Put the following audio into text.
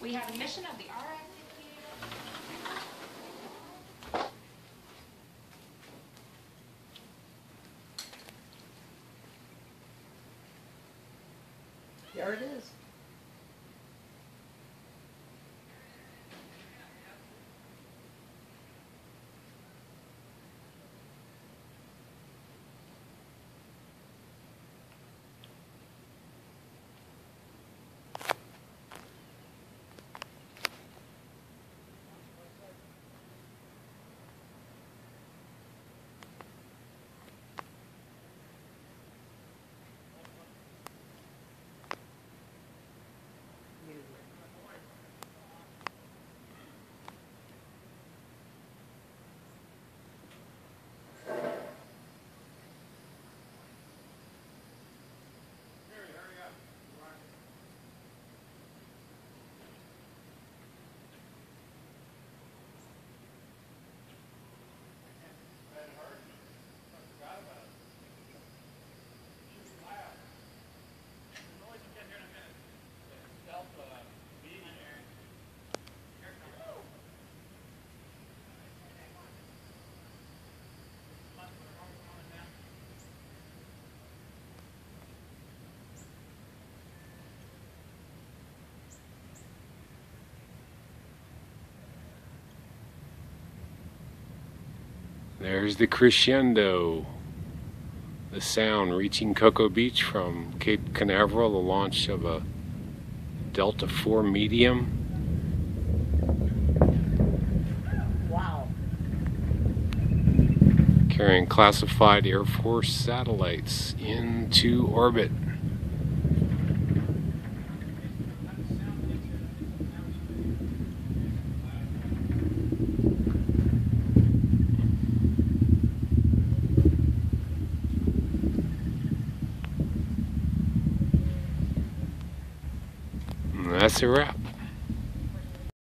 We have a mission of the RX. There it is. There's the crescendo, the sound reaching Cocoa Beach from Cape Canaveral, the launch of a Delta IV medium. Wow. Carrying classified Air Force satellites into orbit. And that's a wrap.